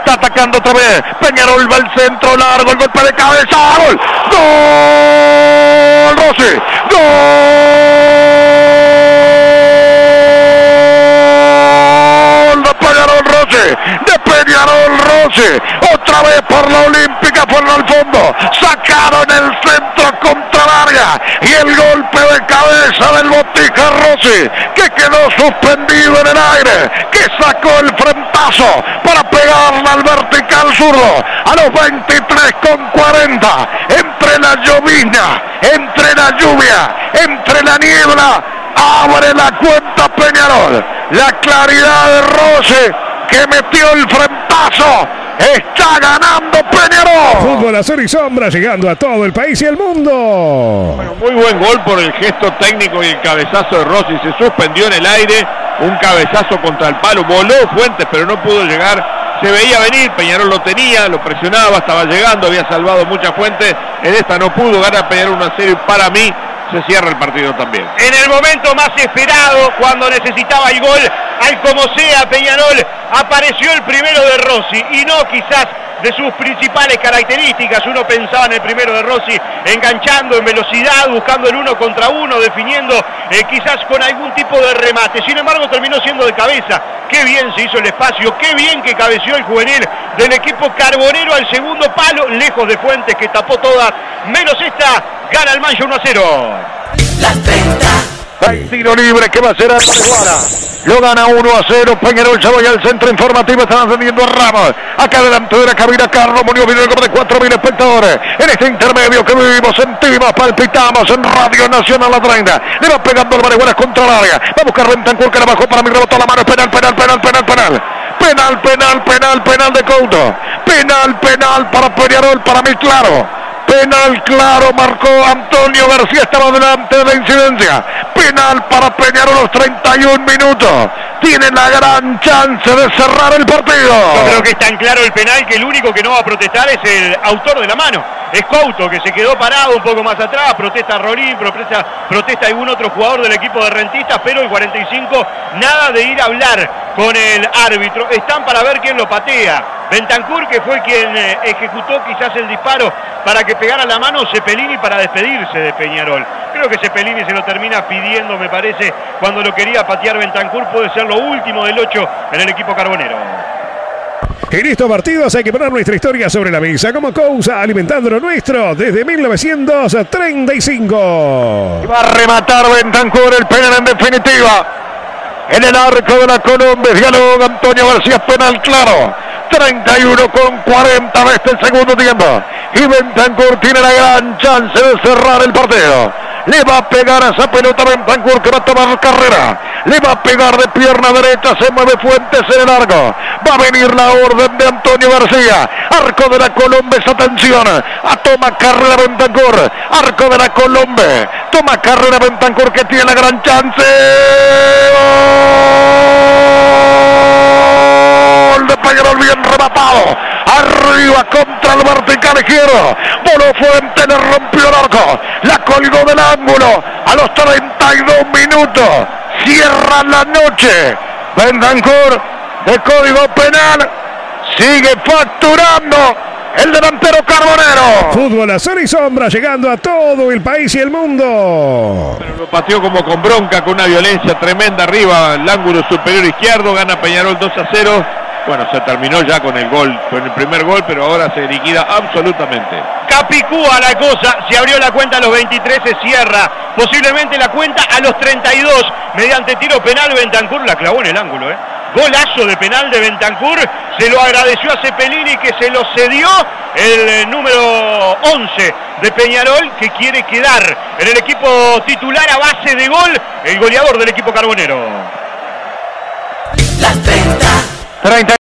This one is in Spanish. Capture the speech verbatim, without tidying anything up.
está atacando otra vez. Peñarol va al centro largo, el golpe de cabeza. ¡Gol! ¡Gol! ¡Rossi! ¡Gol! De Peñarol Rossi. De Peñarol Rossi. Otra vez por la Olímpica, por al fondo. Sacaron el centro contra el área. Y el golpe de cabeza del Botija Rossi, que quedó suspendido en el aire, que sacó el frentazo para pegarla al vertical zurdo a los veintitrés con cuarenta. Entre la llovizna, entre la lluvia, entre la niebla, abre la cuenta Peñarol. La claridad de Rossi, que metió el frentazo. Está ganando Peñarol. Fútbol azul y sombra, llegando a todo el país y el mundo. Bueno, muy buen gol por el gesto técnico y el cabezazo de Rossi. Se suspendió en el aire, un cabezazo contra el palo. Voló Fuentes, pero no pudo llegar. Se veía venir, Peñarol lo tenía, lo presionaba, estaba llegando, había salvado muchas Fuentes. En esta no pudo, gana Peñarol uno a cero y para mí se cierra el partido también. En el momento más esperado, cuando necesitaba el gol, al como sea Peñarol, apareció el primero de Rossi y no quizás de sus principales características. Uno pensaba en el primero de Rossi enganchando en velocidad, buscando el uno contra uno, definiendo eh, quizás con algún tipo de remate. Sin embargo, terminó siendo de cabeza. Qué bien se hizo el espacio, qué bien que cabeció el juvenil del equipo carbonero al segundo palo, lejos de Fuentes, que tapó todas, menos esta. Gana el Mancha uno a cero. Las treinta. El tiro libre que va a ser a Marihuana. Lo gana uno a cero. Peñarol se va al centro informativo. Están ascendiendo a Ramos. Acá delante de la cabina Carlos Muñoz. Viene como de cuatro mil espectadores. En este intermedio que vivimos, sentimos, palpitamos en Radio Nacional La treinta. Le va pegando el Marihuana contra el área. Va a buscar Bentancur, que la bajó para mí. Rebotó la mano. Penal, penal, penal, penal, penal. Penal, penal, penal, penal de Couto. Penal, penal para Peñarol. Para mí, claro. Penal claro, marcó Antonio García, estaba delante de la incidencia. Penal para Peñarol, los treinta y un minutos. Tiene la gran chance de cerrar el partido. Yo creo que es tan claro el penal que el único que no va a protestar es el autor de la mano. Es Couto, que se quedó parado un poco más atrás. Protesta Rolín, protesta, protesta algún otro jugador del equipo de Rentistas, pero el cuarenta y cinco, nada de ir a hablar con el árbitro. Están para ver quién lo patea. Bentancur, que fue quien eh, ejecutó quizás el disparo para que pegara la mano Cepelini para despedirse de Peñarol. Creo que Cepelini se lo termina pidiendo, me parece, cuando lo quería patear Bentancur. Puede ser lo último del ocho en el equipo carbonero. En estos partidos hay que poner nuestra historia sobre la mesa, como Cousa, alimentando lo nuestro desde mil novecientos treinta y cinco. Y va a rematar Bentancur el penal en definitiva. En el arco de la Colombia, diálogo Antonio García, penal claro. treinta y uno con cuarenta de este segundo tiempo. Y Bentancur tiene la gran chance de cerrar el partido. Le va a pegar a esa pelota Bentancur, que va a tomar carrera. Le va a pegar de pierna derecha, se mueve Fuentes en el arco. Va a venir la orden de Antonio García. Arco de la Colombia, atención. A toma carrera Bentancur. Arco de la Colombia. Toma carrera Bentancur, que tiene la gran chance. Gol de Peñarol, bien rematado. Arriba contra el vertical izquierdo. Voló Fuentes, le rompió el arco. La colgó del ángulo. A los treinta y dos minutos. Cierra la noche. Bentancur, de código penal, sigue facturando el delantero carbonero. Fútbol azul y sombra, llegando a todo el país y el mundo. Pero lo pateó como con bronca, con una violencia tremenda arriba, el ángulo superior izquierdo. Gana Peñarol dos a cero. Bueno, se terminó ya con el gol, con el primer gol, pero ahora se liquida absolutamente. Capicúa la cosa, se abrió la cuenta a los veintitrés, se cierra posiblemente la cuenta a los treinta y dos, mediante tiro penal. Bentancur la clavó en el ángulo, ¿eh? Golazo de penal de Bentancur, se lo agradeció a Cepelini, que se lo cedió el eh, número once de Peñarol, que quiere quedar en el equipo titular a base de gol, el goleador del equipo carbonero. Las treinta. treinta